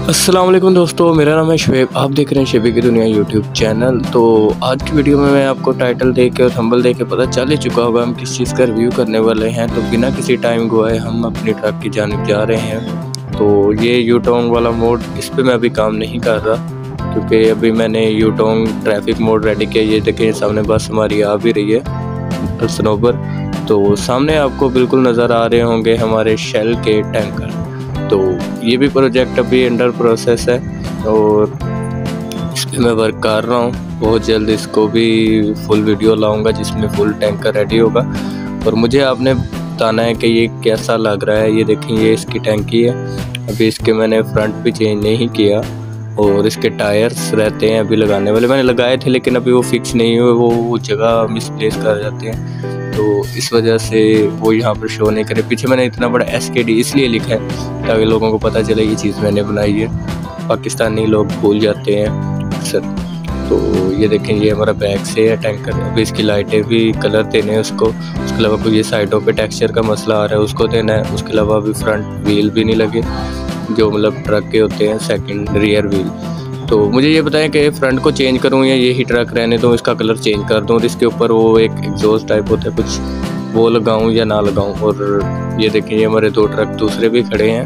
अस्सलाम वालेकुम दोस्तों, मेरा नाम है शुएब। आप देख रहे हैं शेबी की दुनिया यूट्यूब चैनल। तो आज की वीडियो में मैं आपको टाइटल देख के और थंबनेल देख के पता चल ही चुका होगा हम किस चीज़ का रिव्यू करने वाले हैं। तो बिना किसी टाइम गवाए हम अपनी ट्रक की जानिब जा रहे हैं। तो ये यूटर्न वाला मोड, इस पर मैं अभी काम नहीं कर रहा क्योंकि अभी मैंने यूटर्न ट्रैफिक मोड रेडी किया। ये देखें सामने बस हमारी आ भी रही है स्नोबर। तो सामने आपको बिल्कुल नज़र आ रहे होंगे हमारे शेल के टैंकर। तो ये भी प्रोजेक्ट अभी अंडर प्रोसेस है और इस पर मैं वर्क कर रहा हूँ। बहुत जल्द इसको भी फुल वीडियो लाऊंगा जिसमें फुल टैंकर रेडी होगा। और मुझे आपने बताना है कि ये कैसा लग रहा है। ये देखें, ये इसकी टैंकी है। अभी इसके मैंने फ्रंट भी चेंज नहीं किया और इसके टायर्स रहते हैं अभी लगाने वाले। मैंने लगाए थे लेकिन अभी वो फिक्स नहीं हुए, वो जगह मिसप्लेस कर जाते हैं। तो इस वजह से वो यहाँ पर शो नहीं करे। पीछे मैंने इतना बड़ा SKD इसलिए लिखा है ताकि लोगों को पता चले ये चीज़ मैंने बनाई है। पाकिस्तानी लोग भूल जाते हैं अक्सर। तो ये देखें, ये हमारा बैक से है टैंकर। अभी इसकी लाइटें भी कलर देने हैं उसको। उसके अलावा कोई ये साइडों पे टेक्सचर का मसला आ रहा है, उसको देना है। उसके अलावा अभी फ्रंट व्हील भी नहीं लगे जो मतलब ट्रक के होते हैं, सेकंड रियर व्हील। तो मुझे ये बताएं कि फ्रंट को चेंज करूं या यही ट्रक रहने दूं, इसका कलर चेंज कर दूं और इसके ऊपर वो एक एग्जॉस्ट टाइप होता है कुछ, वो लगाऊं या ना लगाऊं। और ये देखें, ये हमारे दो ट्रक दूसरे भी खड़े हैं।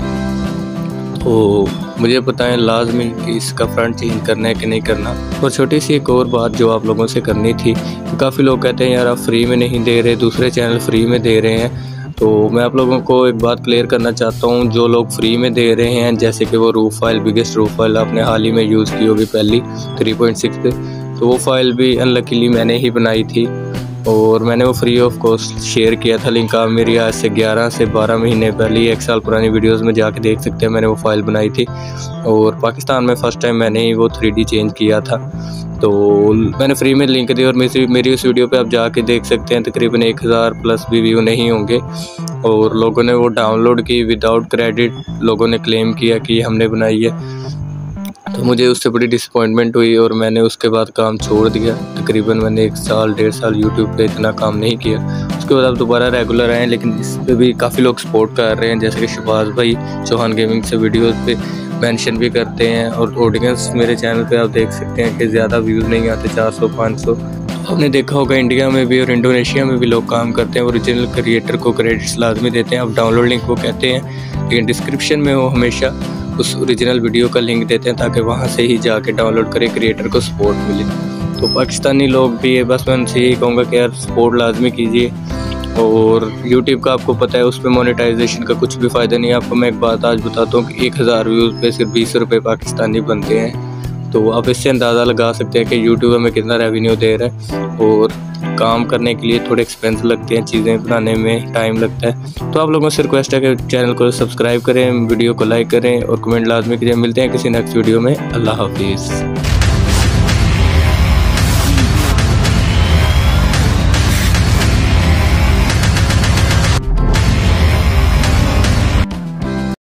तो मुझे बताएं लाजमी कि इसका फ्रंट चेंज करना है कि नहीं करना। और छोटी सी एक और बात जो आप लोगों से करनी थी कि काफ़ी लोग कहते हैं यार आप फ्री में नहीं दे रहे, दूसरे चैनल फ्री में दे रहे हैं। तो मैं आप लोगों को एक बात क्लियर करना चाहता हूँ, जो लोग फ्री में दे रहे हैं जैसे कि वो roof file, biggest roof file आपने हाल ही में यूज़ की होगी पहली 3.6 पे, तो वो फाइल भी अनलकीली मैंने ही बनाई थी और मैंने वो फ्री ऑफ कॉस्ट शेयर किया था। लिंक आप मेरी आज से 11 से 12 महीने पहले, 1 साल पुरानी वीडियोस में जाके देख सकते हैं। मैंने वो फाइल बनाई थी और पाकिस्तान में फ़र्स्ट टाइम मैंने ही वो 3D चेंज किया था। तो मैंने फ्री में लिंक दी और मेरी उस वीडियो पे आप जाके देख सकते हैं। तकरीबन 1000 प्लस भी व्यू नहीं होंगे और लोगों ने वो डाउनलोड की विदाउट क्रेडिट। लोगों ने क्लेम किया कि हमने बनाई है। तो मुझे उससे बड़ी डिसअपॉइंटमेंट हुई और मैंने उसके बाद काम छोड़ दिया। तकरीबन मैंने 1 साल 1.5 साल यूट्यूब पे इतना काम नहीं किया। उसके बाद अब दोबारा रेगुलर आए, लेकिन इस पर भी काफ़ी लोग सपोर्ट कर रहे हैं। जैसे कि शहबाज भाई चौहान गेमिंग से वीडियोस पे मेंशन भी करते हैं और ऑडियंस मेरे चैनल पे आप देख सकते हैं कि ज़्यादा व्यूज़ नहीं आते, 400-500। आपने देखा होगा इंडिया में भी और इंडोनेशिया में भी लोग काम करते हैं। ओरिजिनल क्रिएटर को क्रेडिट्स लाजमी देते हैं। अब डाउनलोड लिंक वो कहते हैं लेकिन डिस्क्रिप्शन में वो हमेशा उस ओरिजिनल वीडियो का लिंक देते हैं ताकि वहाँ से ही जाके डाउनलोड करें, क्रिएटर को सपोर्ट मिले। तो पाकिस्तानी लोग भी, बस मैं उनसे यही कहूँगा कि यार सपोर्ट लाजमी कीजिए। और यूट्यूब का आपको पता है उस पर मोनेटाइजेशन का कुछ भी फ़ायदा नहीं है। आपको मैं एक बात आज बताता हूँ कि 1000 व्यूज़ पे सिर्फ 20 रुपये पाकिस्तानी बनते हैं। तो आप इससे अंदाज़ा लगा सकते हैं कि यूट्यूब हमें कितना रेवेन्यू दे रहा है। और काम करने के लिए थोड़े एक्सपेंस लगते हैं, चीज़ें बनाने में टाइम लगता है। तो आप लोगों से रिक्वेस्ट है कि चैनल को सब्सक्राइब करें, वीडियो को लाइक करें और कमेंट लाजमी कीजिए। मिलते हैं किसी नेक्स्ट वीडियो में। अल्लाह हाफिज़।